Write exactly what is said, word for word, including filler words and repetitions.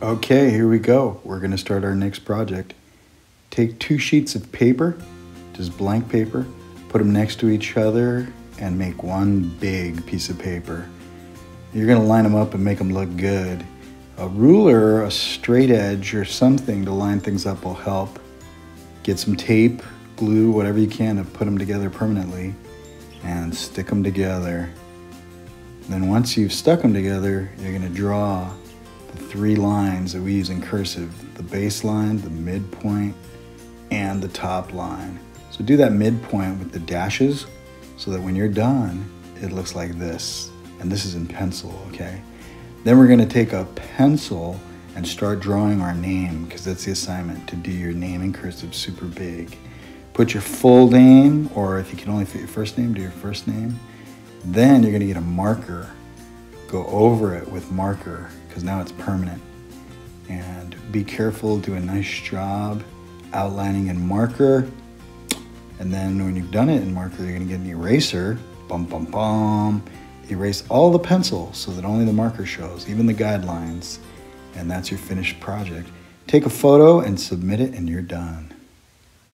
Okay, here we go. We're gonna start our next project. Take two sheets of paper, just blank paper, put them next to each other and make one big piece of paper. You're gonna line them up and make them look good. A ruler, a straight edge, or something to line things up will help. Get some tape, glue, whatever you can to put them together permanently and stick them together. Then once you've stuck them together, you're gonna draw the three lines that we use in cursive, the base line, the midpoint, and the top line. So do that midpoint with the dashes so that when you're done, it looks like this. And this is in pencil, okay? Then we're gonna take a pencil and start drawing our name, because that's the assignment, to do your name in cursive super big. Put your full name, or if you can only fit your first name, do your first name. Then you're gonna get a marker. Go over it with marker, because now it's permanent. And be careful, do a nice job outlining in marker. And then when you've done it in marker, you're gonna get an eraser, bum, bum, bum. Erase all the pencil so that only the marker shows, even the guidelines. And that's your finished project. Take a photo and submit it and you're done.